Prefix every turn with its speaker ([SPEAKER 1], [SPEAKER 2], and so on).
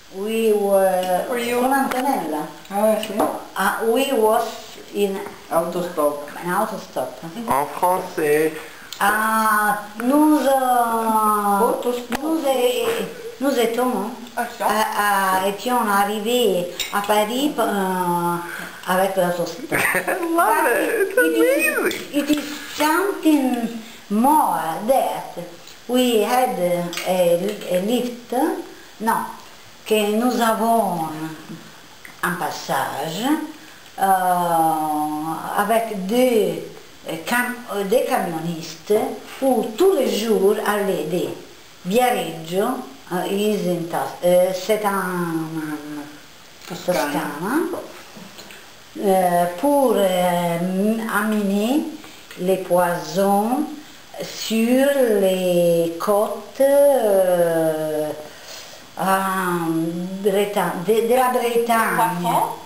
[SPEAKER 1] we were
[SPEAKER 2] For you?
[SPEAKER 1] con Antonella.
[SPEAKER 2] Ah, sì.
[SPEAKER 1] We was in
[SPEAKER 2] Autostop.
[SPEAKER 1] an autostop.
[SPEAKER 3] En français.
[SPEAKER 1] Nous étions étions arrivés à Paris avec l'autostop.
[SPEAKER 3] Love it. It's amazing.
[SPEAKER 1] It is something more that we had a lift, non, que nous avons un passage avec des camionnistes où tous les jours allaient de Viareggio, c'est en Toscana, pour amener les poissons sur les côtes de la Bretagne.